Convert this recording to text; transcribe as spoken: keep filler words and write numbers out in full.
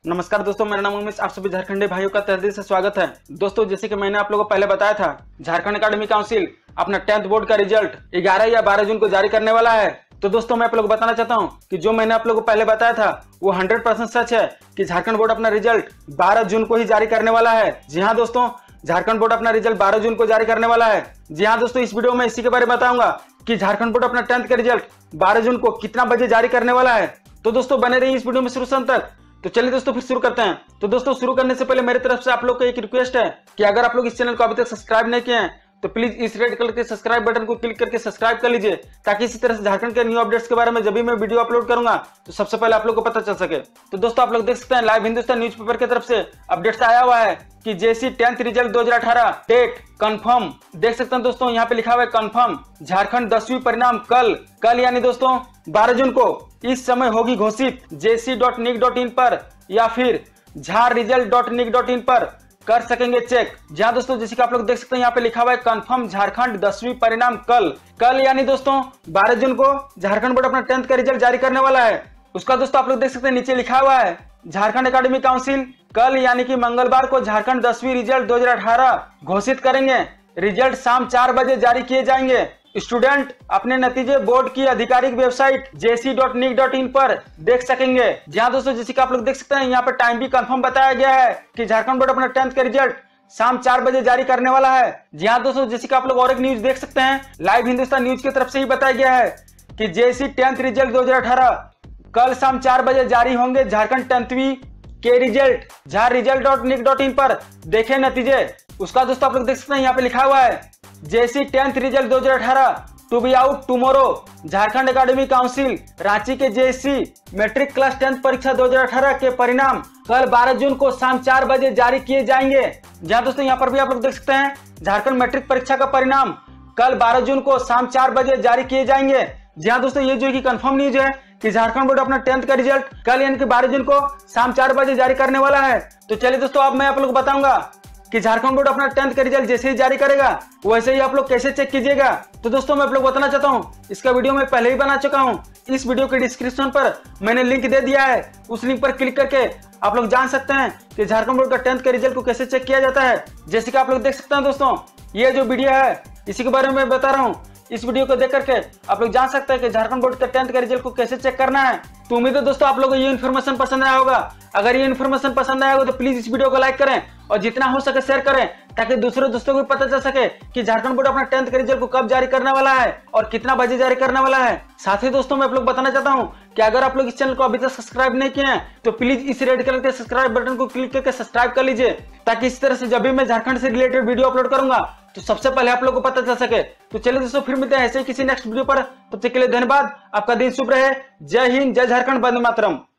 नमस्कार दोस्तों, मेरा नाम उमेश। आप सभी झारखंडी भाइयों का तहे दिल से स्वागत है। दोस्तों, जैसे कि मैंने आप लोगों को पहले बताया था, झारखंड एकेडमिक काउंसिल अपना टेंथ बोर्ड का रिजल्ट ग्यारह या बारह जून को जारी करने वाला है। तो दोस्तों, मैं आप लोगों को बताना चाहता हूं कि जो मैंने आप लोगों को पहले बताया था वो हंड्रेड परसेंट सच है कि झारखंड बोर्ड अपना रिजल्ट बारह जून को ही जारी करने वाला है। जी हाँ दोस्तों, झारखंड बोर्ड अपना रिजल्ट बारह जून को जारी करने वाला है। जी हाँ दोस्तों, इस वीडियो में इसी के बारे में बताऊंगा कि झारखंड बोर्ड अपना टेंथ का रिजल्ट बारह जून को कितना बजे जारी करने वाला है। तो दोस्तों, बने रहिए इस वीडियो में शुरू से अंत तक। तो चलिए दोस्तों, फिर शुरू करते हैं। तो दोस्तों, शुरू करने से पहले मेरी तरफ से आप लोग को एक रिक्वेस्ट है कि अगर आप लोग इस चैनल को अभी तक सब्सक्राइब नहीं किए हैं तो प्लीज इस रेड कलर के सब्सक्राइब बटन को क्लिक करके सब्सक्राइब कर लीजिए, ताकि इसी तरह से झारखंड के न्यू अपडेट्स के बारे में जब भी मैं वीडियो अपलोड करूंगा तो सबसे पहले आप लोग को पता चल सके। तो दोस्तों, आप लोग देख सकते हैं लाइव हिंदुस्तान न्यूज़पेपर की तरफ से अपडेट्स आया हुआ है कि जेसी टेंथ रिजल्ट दो हजार अठारह डेट कंफर्म। देख सकते हैं दोस्तों, यहाँ पे लिखा हुआ है कंफर्म। झारखंड दसवीं परिणाम कल कल यानी दोस्तों बारह जून को इस समय होगी घोषित। जेसी डॉट निक डॉट इन पर या फिर Jhar result dot nic dot in पर कर सकेंगे चेक। जहां दोस्तों, जैसे कि आप लोग देख सकते हैं यहाँ पे लिखा हुआ है कंफर्म झारखंड दसवीं परिणाम कल कल यानी दोस्तों बारह जून को झारखंड बोर्ड अपना टेंथ का रिजल्ट जारी करने वाला है। उसका दोस्तों आप लोग देख सकते हैं नीचे लिखा हुआ है झारखंड एकेडमिक काउंसिल कल यानी कि मंगलवार को झारखंड दसवीं रिजल्ट दो हजार अठारह घोषित करेंगे। रिजल्ट शाम चार बजे जारी किए जाएंगे। स्टूडेंट अपने नतीजे बोर्ड की आधिकारिक website JC dot nic dot in पर देख सकेंगे। जहां दोस्तों, जैसे कि आप लोग देख सकते हैं यहाँ पर टाइम भी कंफर्म बताया गया है कि झारखंड बोर्ड अपना टेंथ का रिजल्ट शाम चार बजे जारी करने वाला है। जी हाँ दोस्तों, जैसे कि आप लोग और एक न्यूज देख सकते हैं, लाइव हिंदुस्तान न्यूज की तरफ से ही बताया गया है कि जेसी टेंथ रिजल्ट दो हजार अठारह कल शाम चार बजे जारी होंगे। झारखंड टेंथवीं के result Jhar result dot nic dot in पर देखे नतीजे। उसका दोस्तों आप लोग देख सकते हैं यहाँ पे लिखा हुआ है जेसी टेंथ रिजल्ट दो हजार अठारह to be out tomorrow. Jharkhand academic council Ranchi के जेसी मैट्रिक क्लास टेंथ परीक्षा दो हजार अठारह के परिणाम कल बारह जून को शाम चार बजे जारी किए जाएंगे। जहां दोस्तों यहाँ पर भी आप लोग देख सकते हैं झारखंड मैट्रिक परीक्षा का परिणाम कल बारह जून को शाम चार बजे जारी किए जाएंगे। जी हाँ दोस्तों, ये जो कि कंफर्म न्यूज है कि झारखंड बोर्ड अपना टेंथ का रिजल्ट कल यानी कि बारह जून को शाम चार बजे जारी करने वाला है। तो चलिए दोस्तों, अब मैं आप लोग को बताऊंगा कि झारखंड बोर्ड अपना टेंथ का रिजल्ट जैसे ही जारी करेगा वैसे ही आप लोग कैसे चेक कीजिएगा। तो दोस्तों, मैं आप लोग बताना चाहता हूँ, इसका वीडियो मैं पहले ही बना चुका हूँ। इस वीडियो के डिस्क्रिप्शन पर मैंने लिंक दे दिया है, उस लिंक पर क्लिक करके आप लोग जान सकते हैं कि झारखंड बोर्ड का टेंथ के रिजल्ट को कैसे चेक किया जाता है। जैसे कि आप लोग देख सकते हैं दोस्तों, ये जो वीडियो है इसी के बारे में बता रहा हूँ। इस वीडियो को देख करके आप लोग जान सकते हैं कि झारखंड बोर्ड का टेंथ का रिजल्ट को कैसे चेक करना है। तो उम्मीद है दोस्तों आप लोगों को ये इन्फॉर्मेशन पसंद आया होगा। अगर ये इन्फॉर्मेशन पसंद आया होगा तो प्लीज इस वीडियो को लाइक करें और जितना हो सके शेयर करें, ताकि दूसरे दोस्तों को भी पता चल सके कि झारखंड बोर्ड अपना टेंथ के रिजल्ट को कब जारी करने वाला है और कितना बजे जारी करने वाला है। साथ ही दोस्तों, मैं आप लोग बताना चाहता हूँ कि अगर आप लोग इस चैनल को अभी तक सब्सक्राइब नहीं किए हैं तो प्लीज इस रेड कलर के सब्सक्राइब बटन को क्लिक करके सब्सक्राइब कर लीजिए, ताकि इस तरह से जब भी मैं झारखंड से रिलेटेड वीडियो अपलोड करूंगा तो सबसे पहले आप लोग को पता चल सके। तो चलिए दोस्तों, फिर मिलते हैं ऐसे ही किसी नेक्स्ट वीडियो पर। तब तक के लिए धन्यवाद। आपका दिन शुभ रहे। जय हिंद, जय झारखंड, वंदे मातरम।